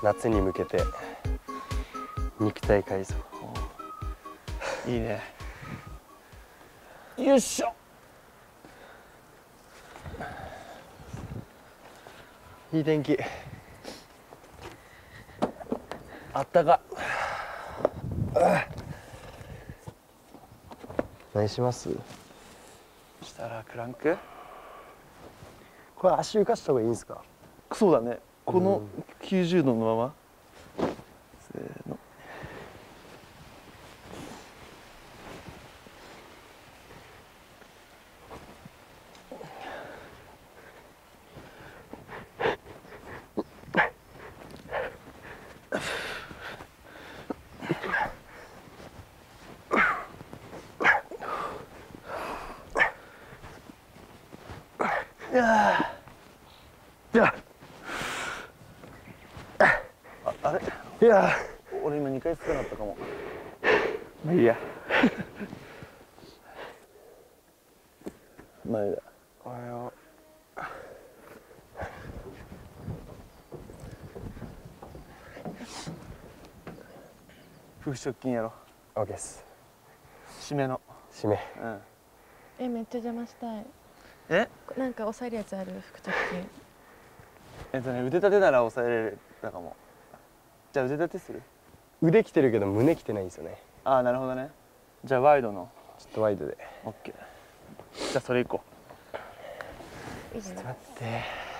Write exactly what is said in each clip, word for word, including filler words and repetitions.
夏に向けて肉体改造。 いいね。よいしょ。 いい天気。あったか。何します？ したらクランク。 これ足浮かした方がいいんですか？ そうだね。このきゅうじゅうどのまま。せーの。いやー、いや、あ、あれ、いやー、俺今にかいつかなったかも。まあいいや。前だ。おはよう。腹直筋やろ。 オッケーです。 締めの。 締め。 うん。 え、めっちゃ邪魔したい。 え？ なんか押さえるやつある？腹直筋。 えっとね、腕立てなら抑えれたかも。じゃあ腕立てする？ 腕きてるけど胸きてないんですよね。 ああ、なるほどね。じゃあワイドの。 ちょっとワイドで。 オッケー。じゃあそれいこいいじゃない。 待って。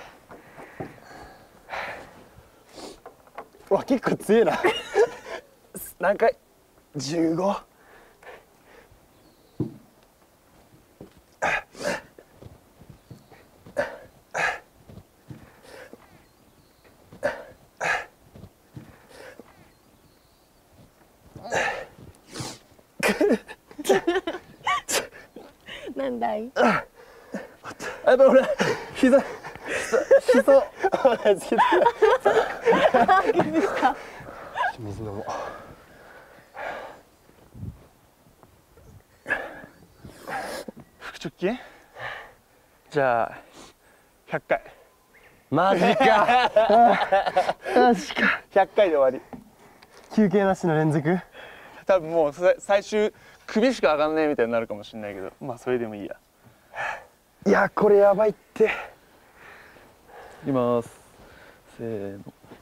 うわ、結構強いな。何回？じゅうご。 なんだい？ やっぱ俺膝膝膝水飲もう。 腹直筋？じゃあひゃっかい。 マジか。マジか。 ひゃっかいで終わり。 休憩なしの連続？ 多分もう最終首しか上がんねえみたいになるかもしれないけど、まあそれでもいいや。 いや、これやばいって。 いきます。せーの。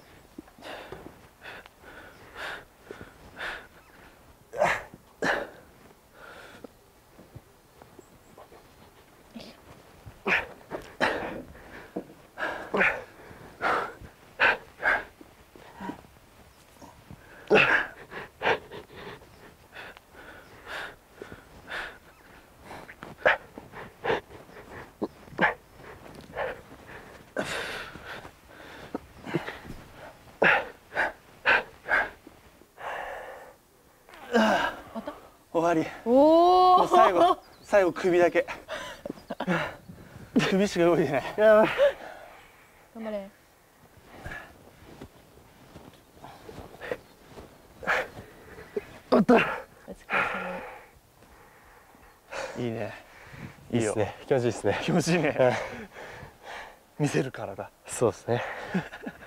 終わり。 おお。 もう最後最後首だけ。首しか動いてない。 やばい。 頑張れ。 おっと。 お疲れ様。 いいね。 いいですね。気持ちいいですね。 気持ちいいね。見せる体。 そうですね。